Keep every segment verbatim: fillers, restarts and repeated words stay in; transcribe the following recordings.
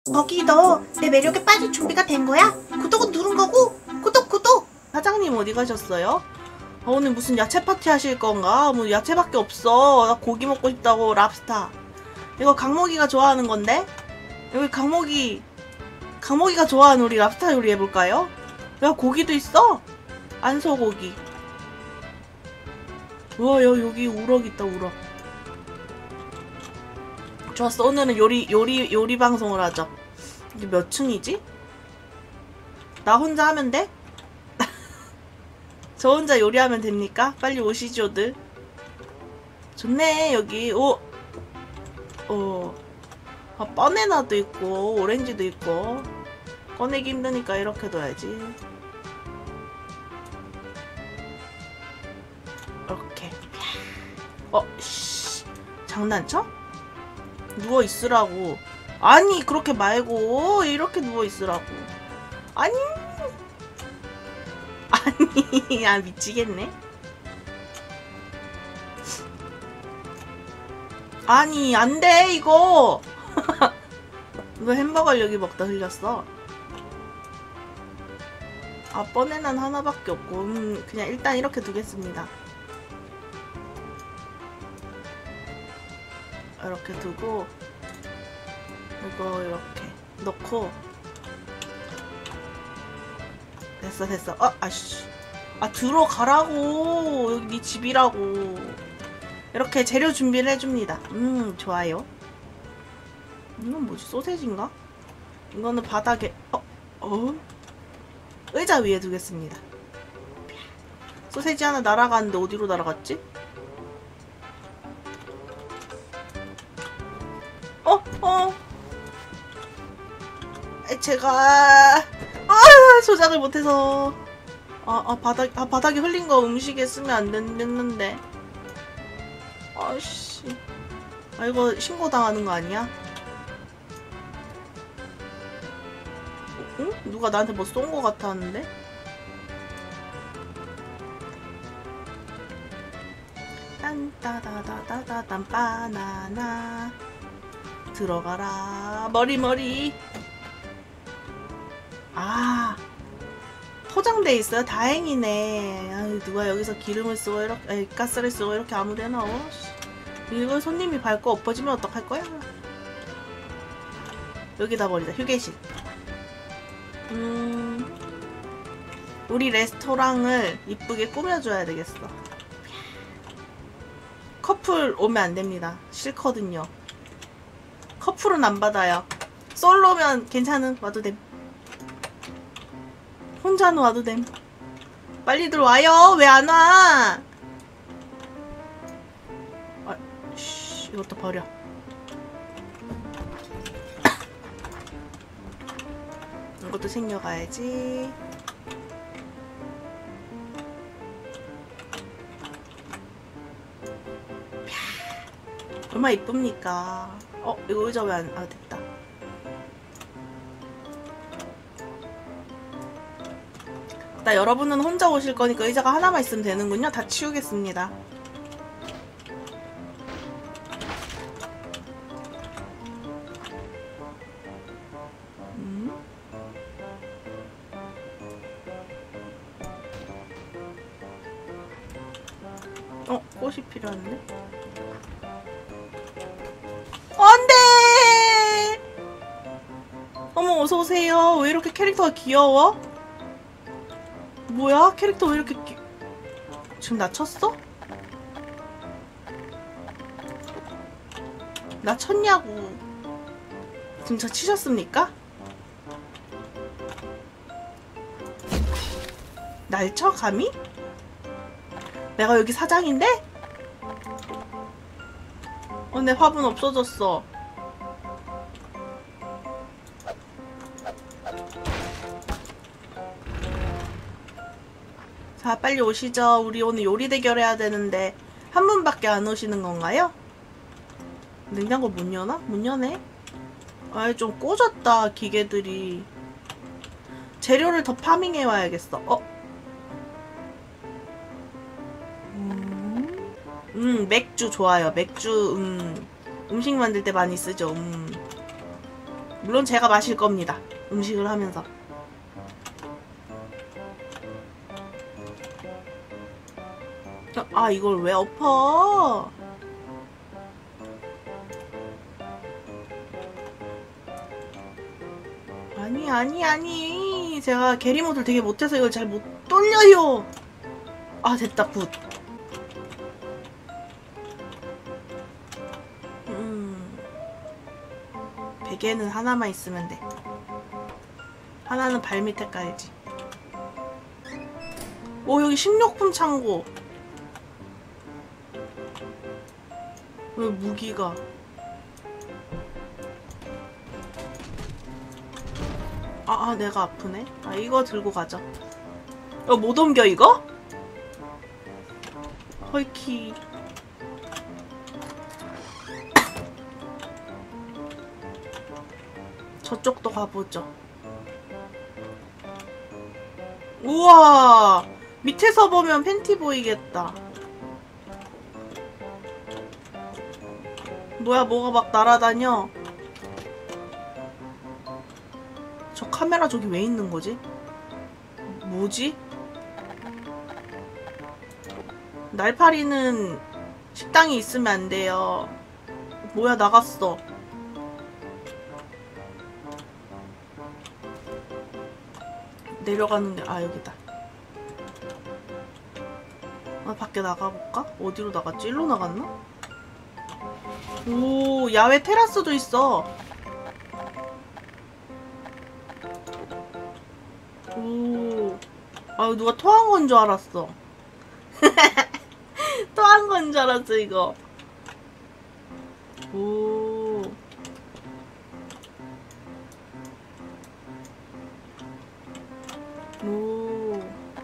거기 너 내 매력에 빠질 준비가 된 거야? 구독은 누른 거고? 구독 구독! 사장님 어디 가셨어요? 아, 오늘 무슨 야채 파티 하실 건가? 뭐 야채밖에 없어. 나 고기 먹고 싶다고. 랍스타. 이거 강목이가 좋아하는 건데? 여기 강목이 강목이가 좋아하는 우리 랍스타 요리 해볼까요? 야, 고기도 있어. 안소고기. 우와, 야, 여기 우럭 있다. 우럭. 좋았어. 오늘은 요리 요리 요리 방송을 하죠. 이게 몇 층이지? 나 혼자 하면 돼? 저 혼자 요리하면 됩니까? 빨리 오시죠들. 좋네. 여기 오, 어, 아, 바나나도 있고 오렌지도 있고. 꺼내기 힘드니까 이렇게 둬야지. 이렇게. 어, 씨, 장난쳐? 누워 있으라고. 아니, 그렇게 말고 이렇게 누워 있으라고. 아니. 아니, 아, 미치겠네. 아니, 안 돼, 이거. 이거 햄버거를 여기 먹다 흘렸어. 아, 바나나는 하나밖에 없고. 음, 그냥 일단 이렇게 두겠습니다. 이렇게 두고, 이거 이렇게 넣고. 됐어, 됐어. 어, 아씨. 아, 들어가라고. 여기 네 집이라고. 이렇게 재료 준비를 해줍니다. 음, 좋아요. 이건 뭐지? 소세지인가? 이거는 바닥에, 어, 어? 의자 위에 두겠습니다. 소세지 하나 날아가는데 어디로 날아갔지? 어, 어. 제가, 아, 조작을 못해서. 아, 아, 바닥, 아, 바닥에 흘린 거 음식에 쓰면 안 됐는데. 아씨. 아, 이거 신고당하는 거 아니야? 응? 누가 나한테 뭐 쏜 거 같았는데? 딴따다다다다단 바나나. 들어가라. 머리, 머리. 아. 포장돼 있어요? 다행이네. 아유, 누가 여기서 기름을 쓰고 이렇게, 에이, 가스를 쓰고 이렇게 아무데나. 어? 이걸 손님이 밟고 엎어지면 어떡할 거야? 여기다 버리자. 휴게실. 음, 우리 레스토랑을 이쁘게 꾸며줘야 되겠어. 커플 오면 안 됩니다. 싫거든요. 커플은 안 받아요. 솔로면 괜찮은 와도 됨. 혼자는 와도 됨. 빨리들 와요. 왜 안 와? 아, 씨, 이것도 버려. 이것도 챙겨가야지. 얼마나 이쁩니까? 어, 이거 의자 왜 안, 아, 됐다. 나 여러분은 혼자 오실 거니까 의자가 하나만 있으면 되는군요. 다 치우겠습니다. 음? 어, 꽃이 필요한데? 안 돼! 어머, 어서오세요. 왜 이렇게 캐릭터가 귀여워? 뭐야? 캐릭터 왜 이렇게 끼... 지금 나 쳤어? 나 쳤냐고. 지금 저 치셨습니까? 날 쳐? 감히? 내가 여기 사장인데? 어, 내 화분 없어졌어. 자, 빨리 오시죠. 우리 오늘 요리 대결 해야 되는데 한 분밖에 안 오시는 건가요? 냉장고 못 여나? 못 여네? 아이, 좀 꽂았다, 기계들이. 재료를 더 파밍해 와야겠어. 어? 음, 음 맥주 좋아요. 맥주, 음, 음식 만들 때 많이 쓰죠. 음. 물론 제가 마실 겁니다. 음식을 하면서. 아, 이걸 왜 엎어? 아니, 아니, 아니. 제가 게리모드를 되게 못해서 이걸 잘 못 돌려요. 아, 됐다, 굿. 음. 베개는 하나만 있으면 돼. 하나는 발밑에 깔지. 오, 여기 식료품 창고. 왜 무기가. 아, 아, 내가 아프네. 아, 이거 들고 가자. 어, 못 옮겨, 이거? 헐키. 저쪽도 가보죠. 우와! 밑에서 보면 팬티 보이겠다. 뭐야, 뭐가 막 날아다녀. 저 카메라 저기 왜 있는 거지? 뭐지? 날파리는 식당에 있으면 안 돼요. 뭐야, 나갔어. 내려가는데, 아, 여기다. 아, 밖에 나가볼까? 어디로 나갔지? 일로 나갔나? 오, 야외 테라스도 있어. 오, 아, 누가 토한 건 줄 알았어. 토한 건 줄 알았어, 이거. 오. 오.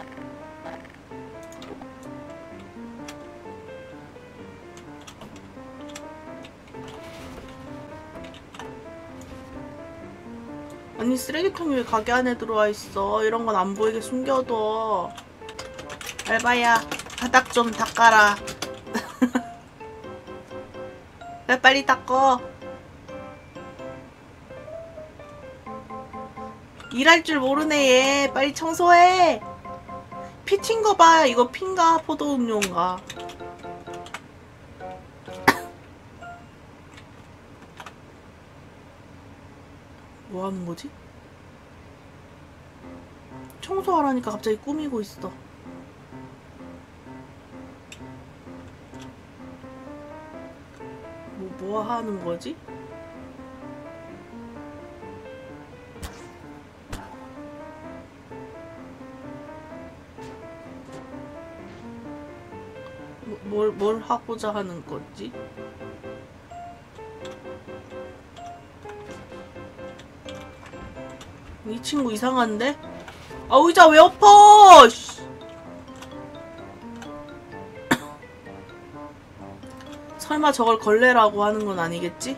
아니, 쓰레기통이 왜 가게 안에 들어와 있어? 이런 건 안 보이게 숨겨둬. 알바야, 바닥 좀 닦아라. 왜 빨리 닦어? 일할 줄 모르네, 얘. 빨리 청소해. 피 튄 거 봐. 이거 핀가? 포도 음료인가? 뭐 하는 거지? 청소하라니까 갑자기 꾸미고 있어. 뭐, 뭐 하는 거지? 뭐, 뭘, 뭘 하고자 하는 거지? 이 친구 이상한데? 아, 의자 왜 엎어! 씨. 설마 저걸 걸레라고 하는 건 아니겠지?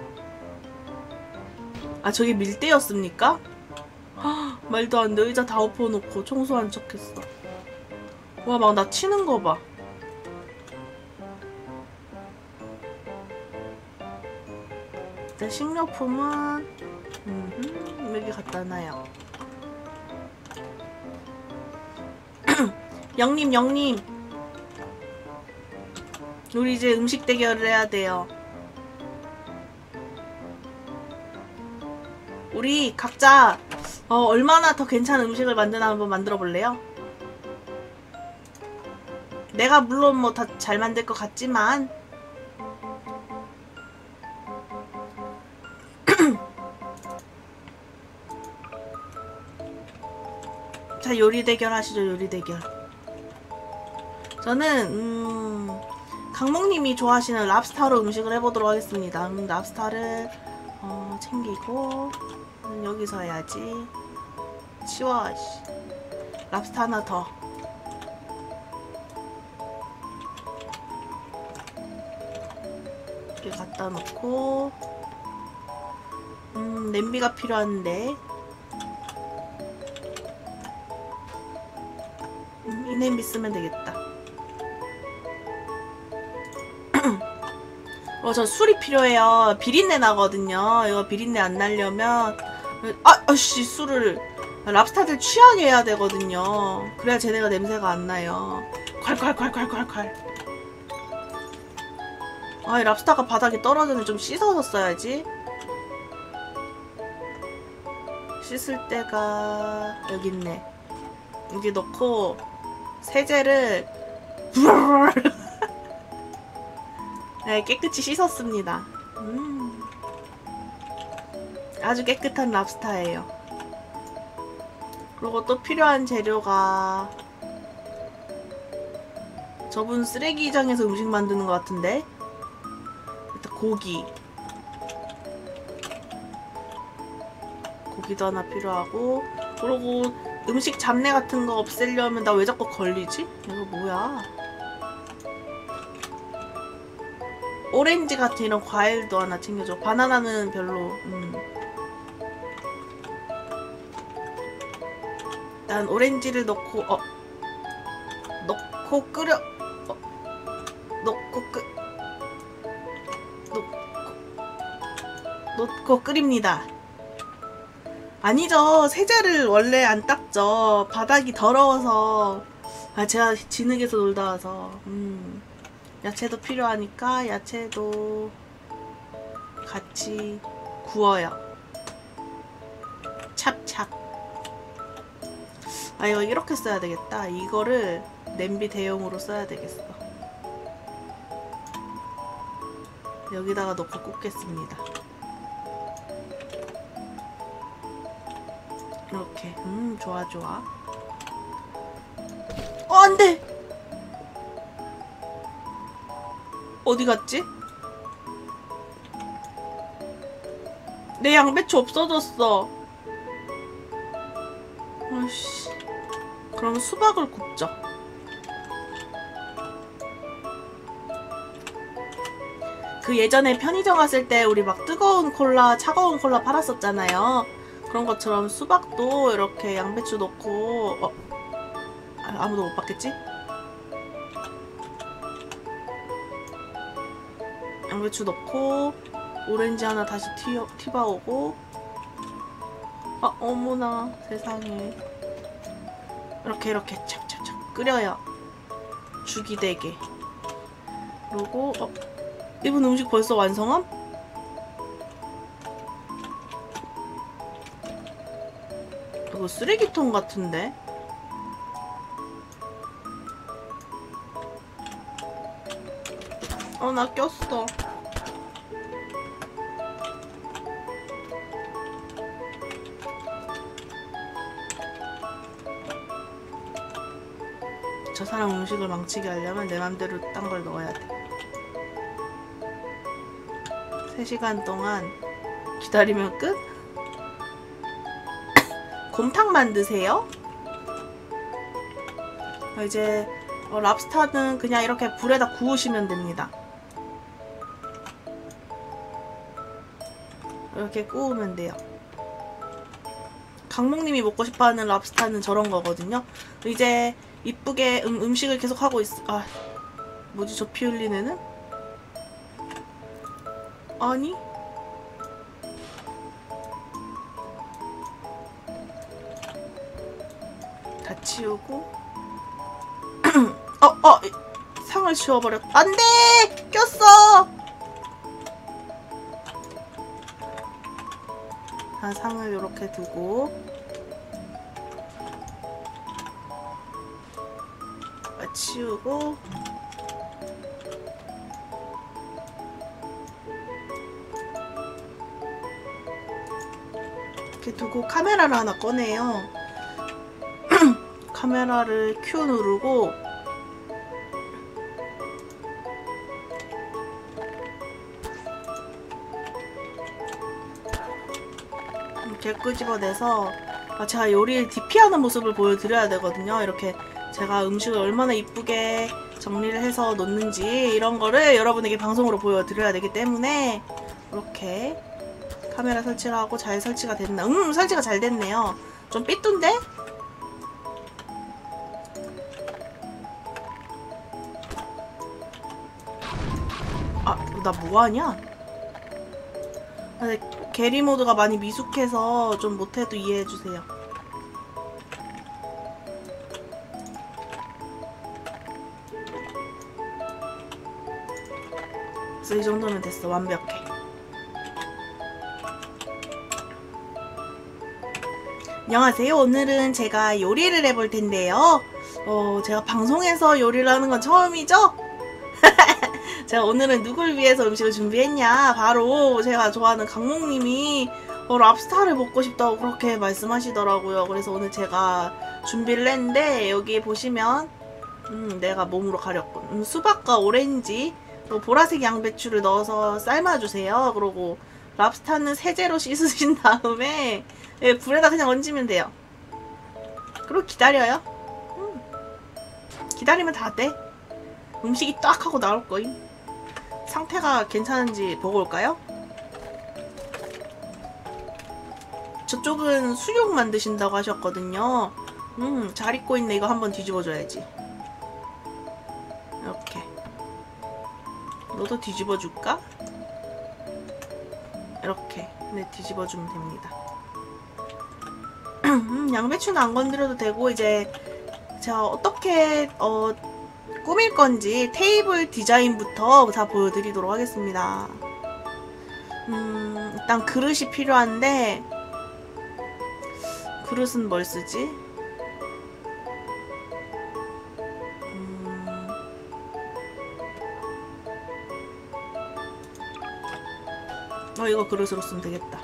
아, 저게 밀대였습니까? 헉, 말도 안 돼. 의자 다 엎어놓고 청소한 척 했어. 와, 막 나 치는 거 봐. 일단 식료품은 음흠, 여기 갖다 놔요. 영님, 영님. 우리 이제 음식 대결을 해야 돼요. 우리 각자 어, 얼마나 더 괜찮은 음식을 만드나 한번 만들어 볼래요? 내가 물론 뭐 다 잘 만들 것 같지만 자, 요리 대결 하시죠. 요리 대결. 저는 음... 강목님이 좋아하시는 랍스타로 음식을 해보도록 하겠습니다. 음, 랍스타를 어, 챙기고 음, 여기서 해야지. 치워. 씨. 랍스타 하나 더. 이렇게 갖다 놓고 음, 냄비가 필요한데 음, 이 냄비 쓰면 되겠다. 어, 저 술이 필요해요. 비린내 나거든요. 이거 비린내 안 나려면 아, 아씨 술을 랍스타들 취하게 해야 되거든요. 그래야 쟤네가 냄새가 안 나요. 콸콸콸콸콸콸. 아, 이 랍스타가 바닥에 떨어졌는데 좀 씻어서 써야지. 씻을 때가 여기 있네. 여기 넣고 세제를 네, 깨끗이 씻었습니다. 음. 아주 깨끗한 랍스타예요. 그리고 또 필요한 재료가 저분 쓰레기장에서 음식 만드는 것 같은데 일단 고기 고기도 하나 필요하고 그리고 음식 잡내 같은 거 없애려면 나 왜 자꾸 걸리지? 이거 뭐야? 오렌지 같은 이런 과일도 하나 챙겨줘. 바나나는 별로. 음. 일단 오렌지를 넣고 어 넣고 끓여 어, 넣고 끓 넣고 넣고 끓입니다. 아니죠. 세제를 원래 안 닦죠. 바닥이 더러워서. 아, 제가 진흙에서 놀다 와서. 음. 야채도 필요하니까 야채도 같이 구워요. 찹찹. 아, 이거 이렇게 써야 되겠다. 이거를 냄비 대용으로 써야 되겠어. 여기다가 넣고 굽겠습니다. 이렇게. 음, 좋아 좋아. 어, 안 돼! 어디 갔지? 내 양배추 없어졌어. 아이씨. 그럼 수박을 굽죠. 그 예전에 편의점 갔을 때 우리 막 뜨거운 콜라, 차가운 콜라 팔았었잖아요. 그런 것처럼 수박도 이렇게 양배추 넣고 어? 아무도 못 봤겠지? 양배추 넣고 오렌지 하나 다시 튀어, 튀바오고 아 어머나 세상에 이렇게 이렇게 착착착 끓여요. 죽이 되게. 그리고 어 이분 음식 벌써 완성함? 이거 쓰레기통 같은데? 어, 나 꼈어. 저 사람 음식을 망치게 하려면 내 맘대로 딴 걸 넣어야 돼. 세 시간 동안 기다리면 끝? 곰탕 만드세요? 이제 어, 랍스타는 그냥 이렇게 불에다 구우시면 됩니다. 이렇게 구우면 돼요. 강목님이 먹고 싶어하는 랍스타는 저런 거거든요. 이제 이쁘게 음, 음식을 계속 하고 있... 아, 뭐지 저 피 흘린 애는? 아니? 다 치우고 어! 어! 상을 치워버렸... 안돼! 꼈어! 자, 상을 이렇게 두고 치우고 이렇게 두고 카메라를 하나 꺼내요. 카메라를 큐 누르고 이렇게 끄집어내서 아, 제가 요리를 디피하는 모습을 보여드려야 되거든요. 이렇게 제가 음식을 얼마나 이쁘게 정리를 해서 놓는지 이런 거를 여러분에게 방송으로 보여드려야 되기 때문에 이렇게 카메라 설치를 하고 잘 설치가 됐나? 음, 설치가 잘 됐네요. 좀 삐뚤인데? 아, 나 뭐하냐? 근데 게리 모드가 많이 미숙해서 좀 못해도 이해해주세요. 그래서 이 정도면 됐어. 완벽해. 안녕하세요. 오늘은 제가 요리를 해볼 텐데요. 어, 제가 방송에서 요리를 하는 건 처음이죠? 제가 오늘은 누굴 위해서 음식을 준비했냐? 바로 제가 좋아하는 강목님이 어, 랍스타를 먹고 싶다고 그렇게 말씀하시더라고요. 그래서 오늘 제가 준비를 했는데 여기 보시면 음, 내가 몸으로 가렸군. 음, 수박과 오렌지 그리고 보라색 양배추를 넣어서 삶아주세요. 그리고 랍스타는 세제로 씻으신 다음에 예, 불에다 그냥 얹으면 돼요. 그리고 기다려요. 음. 기다리면 다 돼. 음식이 딱 하고 나올 거임. 상태가 괜찮은지 보고 올까요? 저쪽은 수육 만드신다고 하셨거든요. 음, 잘 익고 있네. 이거 한번 뒤집어줘야지. 이렇게. 너도 뒤집어줄까? 이렇게. 네, 뒤집어주면 됩니다. 음, 양배추는 안 건드려도 되고, 이제 제가 어떻게 어, 꾸밀 건지 테이블 디자인부터 다 보여드리도록 하겠습니다. 음, 일단 그릇이 필요한데 그릇은 뭘 쓰지? 음, 어, 이거 그릇으로 쓰면 되겠다.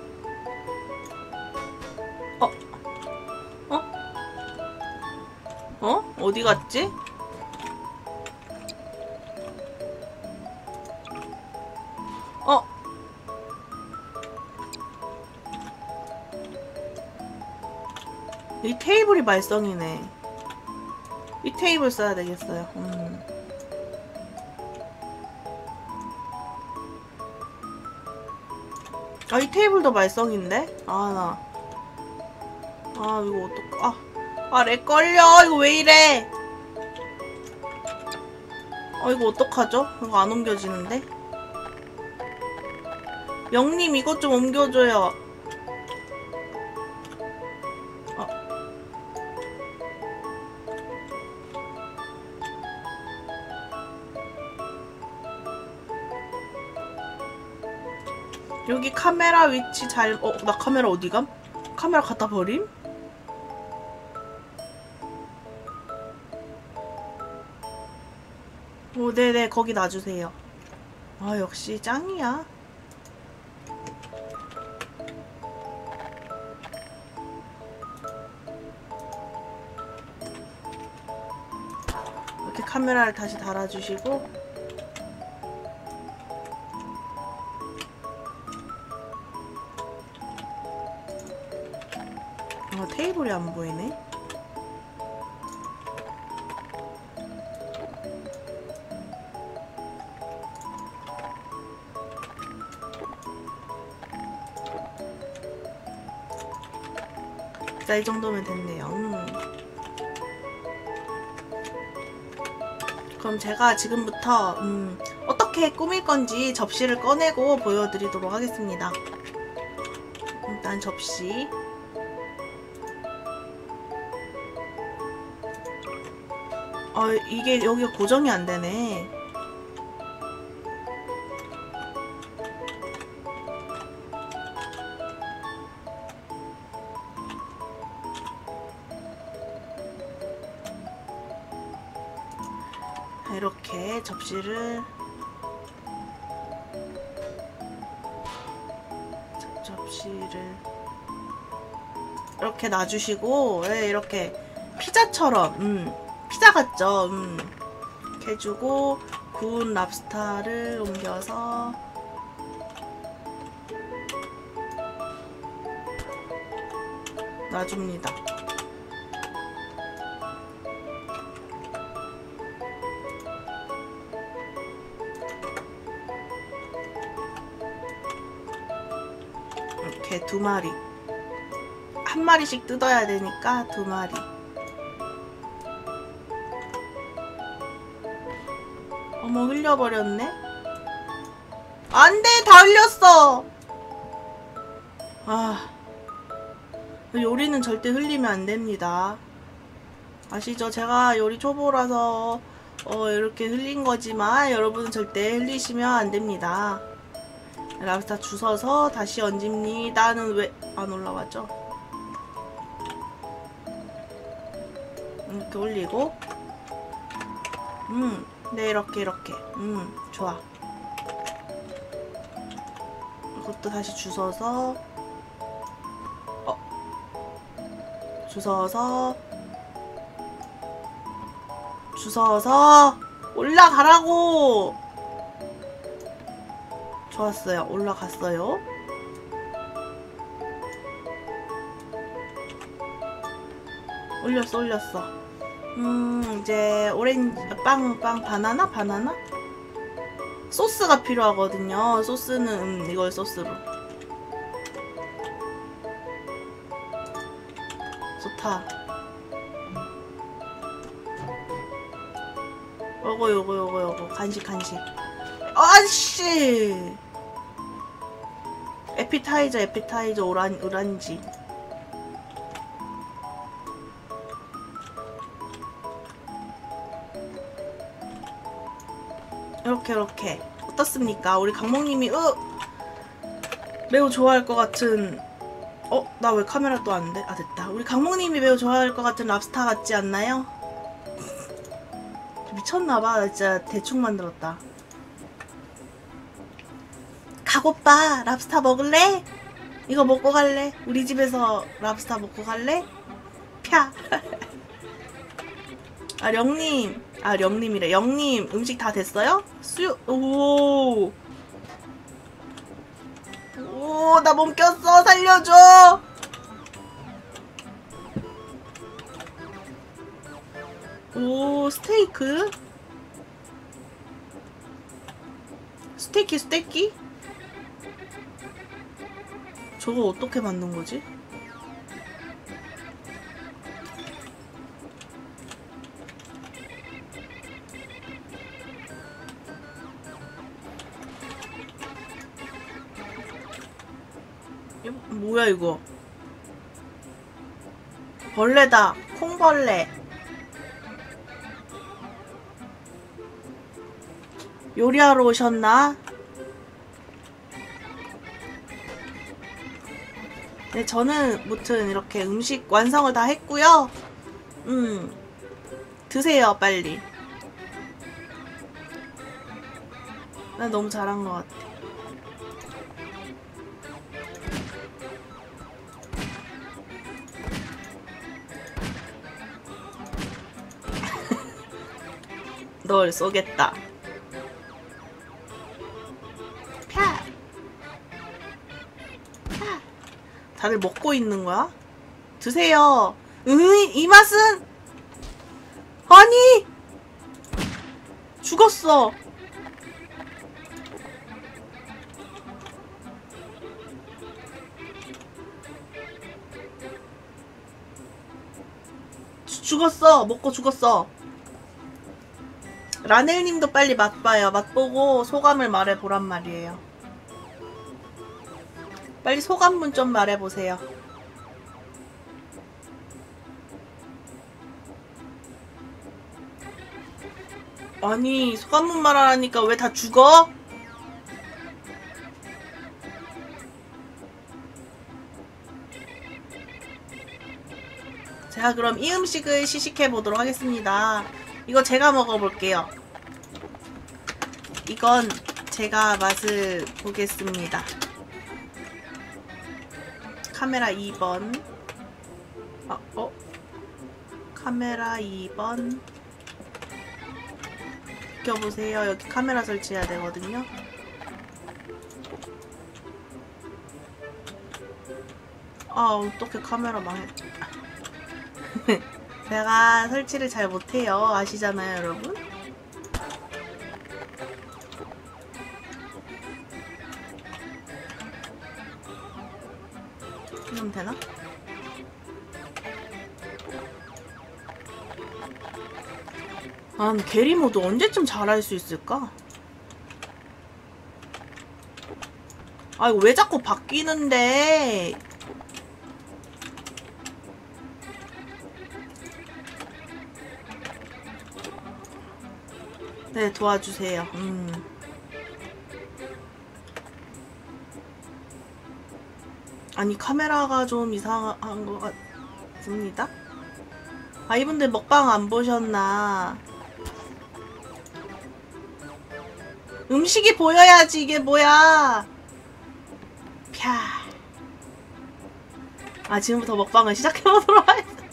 어? 어? 어? 어디 갔지? 어? 이 테이블이 말썽이네. 이 테이블 써야 되겠어요. 음. 아, 이 테이블도 말썽인데? 아, 나. 아, 이거 어떡, 아. 아, 렉 걸려. 이거 왜 이래? 아, 이거 어떡하죠? 이거 안 옮겨지는데? 영님, 이것 좀 옮겨줘요. 어. 여기 카메라 위치 잘, 어, 나 카메라 어디감? 카메라 갖다 버림? 오, 네네, 거기 놔주세요. 아, 역시 짱이야. 이렇게 카메라를 다시 달아주시고, 어, 테이블이 안 보이네. 자, 이 정도면 됐네요. 음. 그럼 제가 지금부터 음, 어떻게 꾸밀 건지 접시를 꺼내고 보여드리도록 하겠습니다. 일단 접시. 아, 이게 여기가 고정이 안 되네. 이렇게 접시를 접시를 이렇게 놔주시고, 예, 이렇게 피자처럼 음, 피자 같죠? 음, 이렇게 해주고 구운 랍스타를 옮겨서 놔줍니다. 이렇게 두 마리, 한 마리씩 뜯어야 되니까 두 마리. 어머, 흘려버렸네? 안 돼! 다 흘렸어! 아. 요리는 절대 흘리면 안 됩니다. 아시죠? 제가 요리 초보라서 어, 이렇게 흘린 거지만 여러분은 절대 흘리시면 안 됩니다. 랍스타 주워서 다시 얹습니다는 왜 안 올라왔죠? 이렇게 올리고 음, 네 이렇게 이렇게 음, 좋아. 이것도 다시 주워서 어, 주워서 주워서 올라가라고. 좋았어요. 올라갔어요. 올렸어 올렸어. 음 이제 오렌지 빵 빵 바나나 바나나 소스가 필요하거든요. 소스는 음, 이걸 소스로. 좋다. 요거 요거 요거 요거 간식 간식. 아씨. 에피타이저 에피타이저 오란 오란지. 이렇게 이렇게 어떻습니까? 우리 강목님이 으 매우 좋아할 것 같은 어? 나 왜 카메라 또 안 돼? 아 됐다. 우리 강목님이 매우 좋아할 것 같은 랍스타 같지 않나요? 미쳤나봐. 나 진짜 대충 만들었다. 가고빠 랍스타 먹을래? 이거 먹고 갈래? 우리 집에서 랍스타 먹고 갈래? 펴. 아 령님 아 령님이래. 영님 음식 다 됐어요? 수유 오 오 나 몸 꼈어. 살려줘. 오 스테이크 스테이키 스테이키 저거 어떻게 만든 거지? 이거 뭐야 이거? 벌레다. 콩벌레. 요리하러 오셨나? 네, 저는 무튼 이렇게 음식 완성을 다 했고요. 음, 드세요 빨리. 난 너무 잘한 것 같아. 널 쏘겠다. 펴! 펴! 다들 먹고 있는 거야? 드세요. 으이, 이 맛은? 아니! 죽었어. 주, 죽었어. 먹고 죽었어. 라넬님도 빨리 맛봐요. 맛보고 소감을 말해보란 말이에요. 빨리 소감문 좀 말해보세요. 아니 소감문 말하라니까 왜 다 죽어? 자 그럼 이 음식을 시식해 보도록 하겠습니다. 이거 제가 먹어볼게요. 이건 제가 맛을 보겠습니다. 카메라 이 번. 아, 어? 카메라 이 번. 비켜보세요. 여기 카메라 설치해야 되거든요. 아, 어떻게 카메라 망했지? 제가 설치를 잘 못해요. 아시잖아요, 여러분? 이러면 되나? 아, 게리모드 언제쯤 잘할 수 있을까? 아, 이거 왜 자꾸 바뀌는데? 네, 도와주세요. 음. 아니, 카메라가 좀 이상한 것 같습니다. 아, 이분들 먹방 안 보셨나? 음식이 보여야지, 이게 뭐야? 펴. 아, 지금부터 먹방을 시작해보도록 하겠습니다.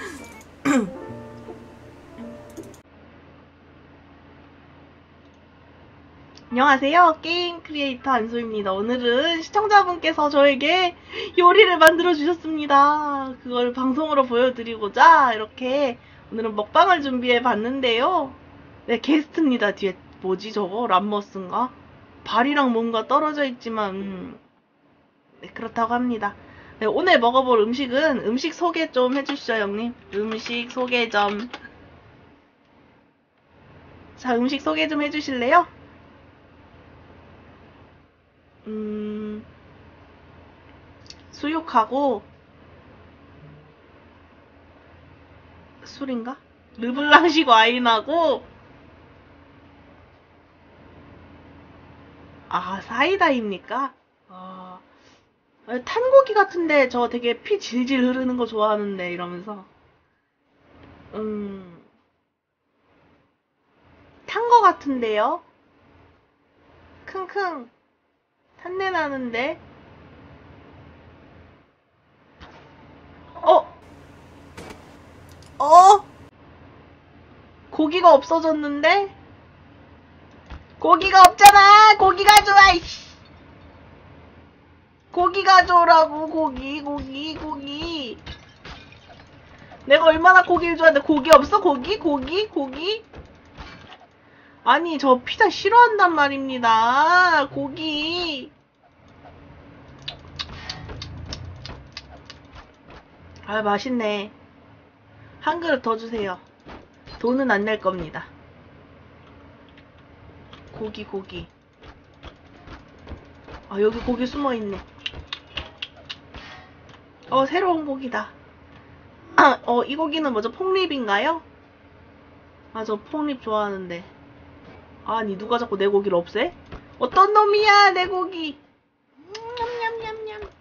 안녕하세요. 게임 크리에이터 안소입니다. 오늘은 시청자분께서 저에게 요리를 만들어 주셨습니다. 그걸 방송으로 보여드리고자 이렇게 오늘은 먹방을 준비해 봤는데요. 네, 게스트입니다. 뒤에 뭐지 저거? 람머스인가? 발이랑 뭔가 떨어져 있지만 음, 네, 그렇다고 합니다. 네, 오늘 먹어볼 음식은 음식 소개 좀 해주시죠, 형님. 음식 소개 좀. 자, 음식 소개 좀 해주실래요? 음, 수육하고 술인가? 르블랑식 와인하고 아, 사이다입니까? 아, 탄고기 같은데 저 되게 피 질질 흐르는 거 좋아하는데 이러면서 음, 탄 거 같은데요? 킁킁 탄내 나는데 어? 어? 고기가 없어졌는데? 고기가 없잖아! 고기 가져와! 이씨. 고기 가져오라고, 고기, 고기, 고기. 내가 얼마나 고기를 좋아하는데, 고기 없어? 고기? 고기? 고기? 아니, 저 피자 싫어한단 말입니다. 고기. 아, 맛있네. 한 그릇 더 주세요. 돈은 안 낼 겁니다. 고기, 고기. 아, 여기 고기 숨어있네. 어, 새로운 고기다. 어, 이 고기는 뭐죠? 폭립인가요? 아, 저 폭립 좋아하는데. 아니, 누가 자꾸 내 고기를 없애? 어떤 놈이야, 내 고기! 냠냠냠냠.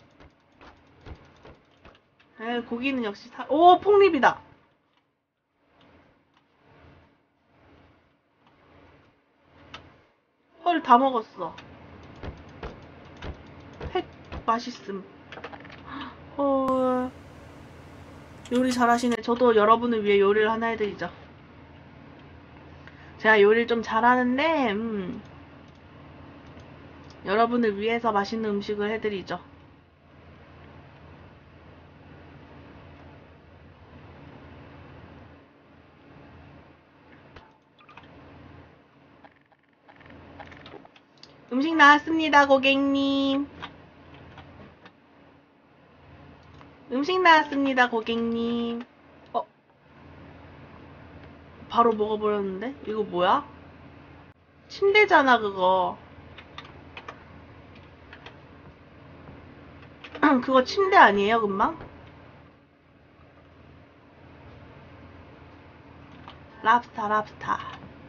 에, 고기는 역시 사, 오, 폭립이다! 헐, 다 먹었어. 팩, 맛있음. 어, 요리 잘하시네. 저도 여러분을 위해 요리를 하나 해드리죠. 제가 요리를 좀 잘하는데, 음, 여러분을 위해서 맛있는 음식을 해드리죠. 음식 나왔습니다, 고객님. 음식 나왔습니다, 고객님. 어? 바로 먹어버렸는데? 이거 뭐야? 침대잖아, 그거. 그거 침대 아니에요, 금방? 랍스타, 랍스타.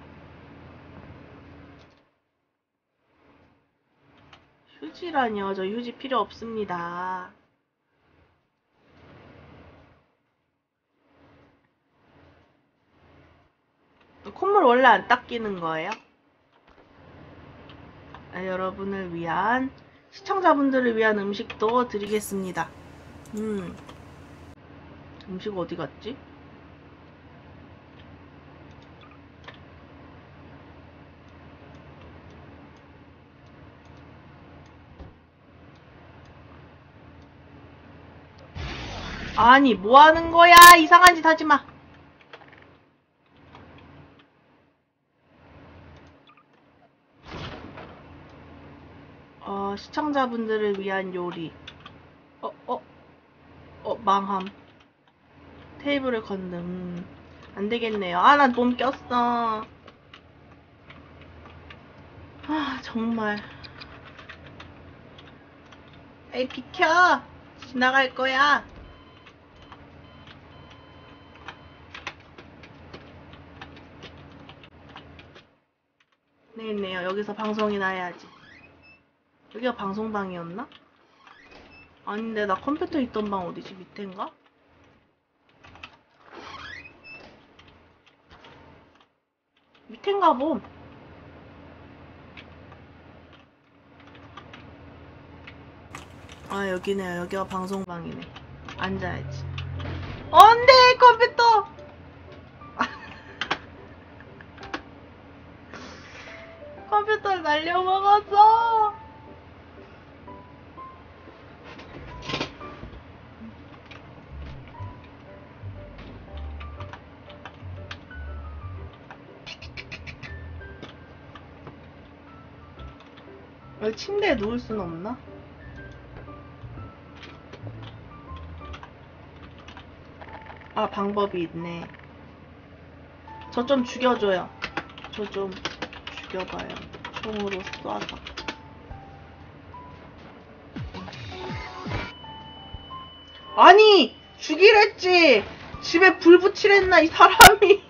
휴지라뇨. 저 휴지 필요 없습니다. 콧물 원래 안 닦이는 거예요? 아, 여러분을 위한, 시청자분들을 위한 음식도 드리겠습니다. 음. 음식 어디 갔지? 아니, 뭐 하는 거야? 이상한 짓 하지 마. 어, 시청자분들을 위한 요리. 어, 어, 어, 망함. 테이블을 건능. 음, 안 되겠네요. 아, 난 몸 꼈어. 아, 정말. 에이, 비켜! 지나갈 거야. 네, 있네요. 여기서 방송이나 해야지. 여기가 방송방이었나? 아닌데, 나 컴퓨터 있던 방 어디지? 밑인가? 밑인가 봄. 아, 여기네요. 여기가 방송방이네. 앉아야지. 안 돼! 컴퓨터! 컴퓨터를 날려먹었어! 여기 침대에 누울 순 없나? 아, 방법이 있네. 저 좀 죽여줘요. 저 좀 죽여봐요. 총으로 쏴서. 아니! 죽이랬지! 집에 불 붙이랬나, 이 사람이!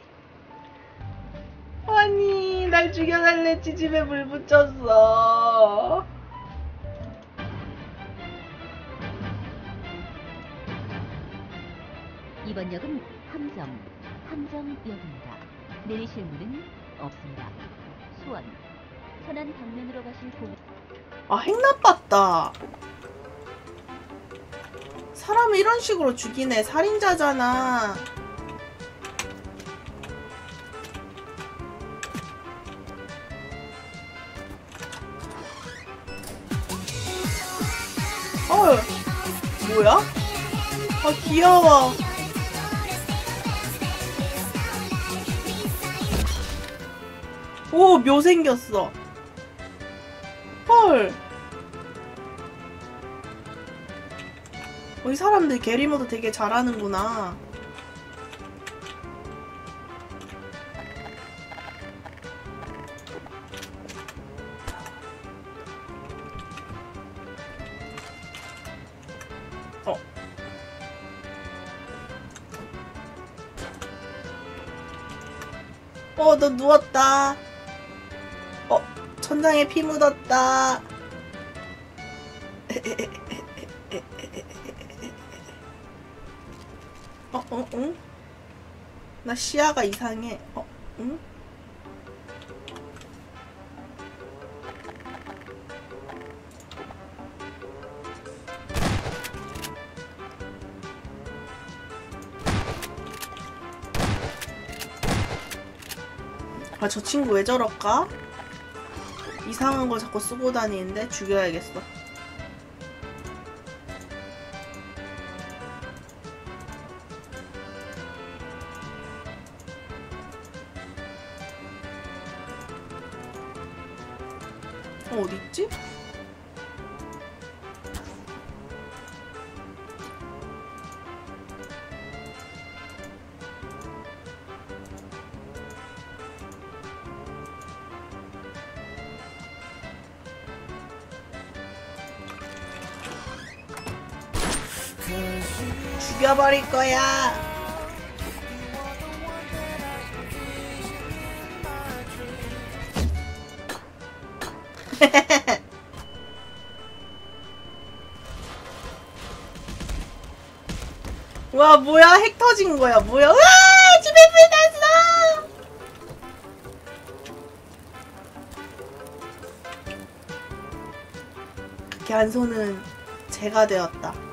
아니, 날 죽여달랬지, 집에 불 붙였어. 이번 역은 함정, 함정역입니다. 내리실 문은 없습니다. 수원, 천안 방면으로 가실 고... 아, 핵 나빴다. 사람을 이런 식으로 죽이네. 살인자잖아. 헐, 뭐야? 아, 귀여워. 오, 묘 생겼어. 헐. 어, 이 사람들 게리모드 되게 잘하는구나. 어. 어, 너 누웠다. 어, 천장에 피 묻었다. 어, 어, 응? 나 시야가 이상해. 어, 응? 아, 저 친구 왜 저럴까? 이상한 거 자꾸 쓰고 다니는데 죽여야겠어. 어, 어딨지? 죽여버릴 거야. 와, 뭐야? 핵 터진 거야. 뭐야? 우와! 집에 불 났어! 걔 한 손은 제가 되었다.